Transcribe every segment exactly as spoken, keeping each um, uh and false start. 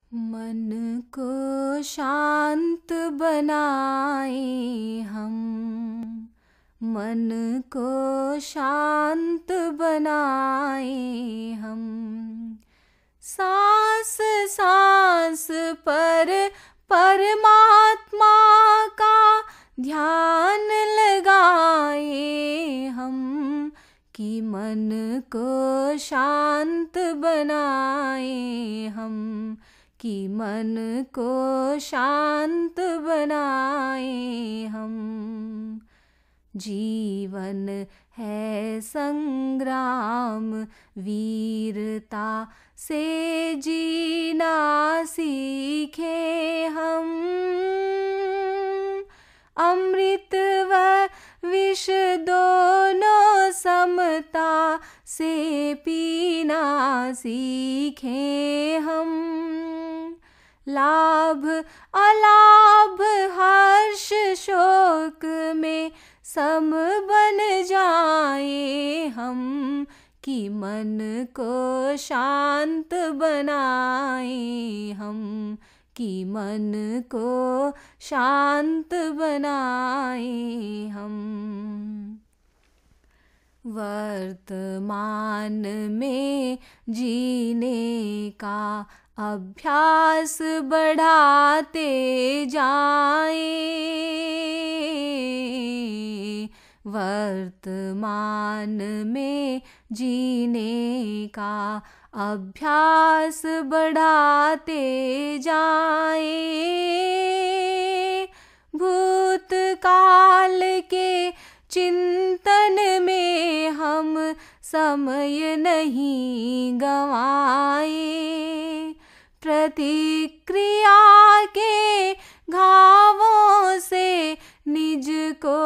मन को शांत बनाए हम, मन को शांत बनाए हम। सांस सांस पर परमात्मा का ध्यान लगाए हम, कि मन को शांत बनाए हम, कि मन को शांत बनाए हम। जीवन है संग्राम, वीरता से जीना सीखे हम। अमृत व विष दोनों समता से पीना सीखे हम। लाभ अलाभ हर्ष शोक में सम बन जाए हम, कि मन को शांत बनाए हम, कि मन को शांत बनाए हम। वर्तमान में जीने का अभ्यास बढ़ाते जाएं, वर्तमान में जीने का अभ्यास बढ़ाते जाएं। भूतकाल के चिंतन में हम समय नहीं गंवाए। प्रतिक्रिया के घावों से निज को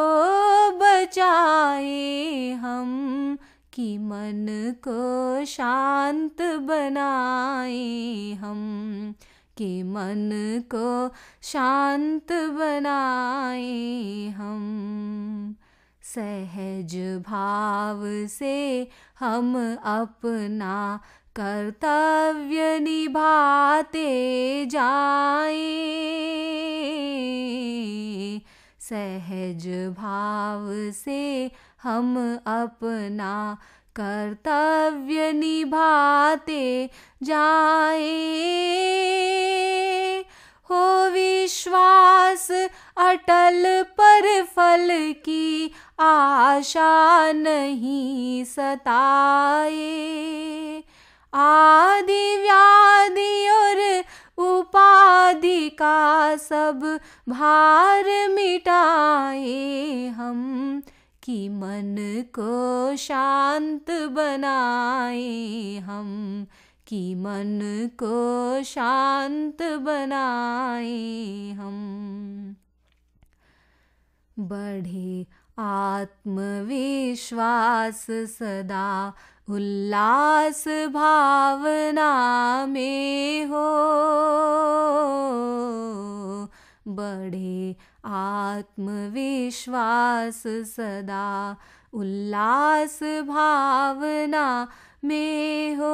बचाए हम, कि मन को शांत बनाए हम, कि मन को शांत बनाए हम। सहज भाव से हम अपना कर्तव्य निभाते जाएं। सहज भाव से हम अपना कर्तव्य निभाते जाएं। हो विश्वास अटल पर फल की आशा नहीं सताए। आदि व्याधि और उपाधि का सब भार मिटाए हम, कि मन को शांत बनाए हम, कि मन को शांत बनाए हम। बढ़े आत्मविश्वास सदा उल्लास भावना में हो। बढ़े आत्मविश्वास सदा उल्लास भावना में हो।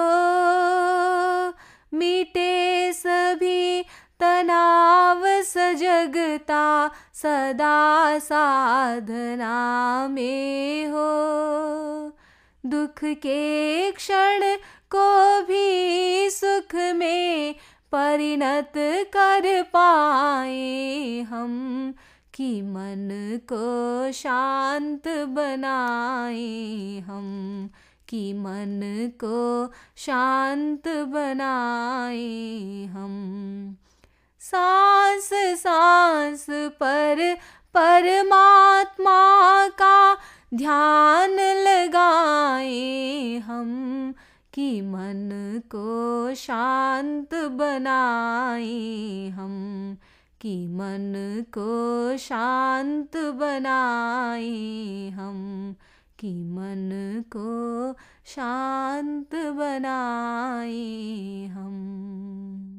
मिटे सभी तनाव सजगता सदा साधना में हो। दुख के क्षण को भी सुख में परिणत कर पाए हम, कि मन को शांत बनाए हम, कि मन को शांत बनाए हम। सांस सांस पर परमात्मा का ध्यान लगाए हम, कि मन को शांत बनाए हम, कि मन को शांत बनाए हम, कि मन को शांत बनाए हम।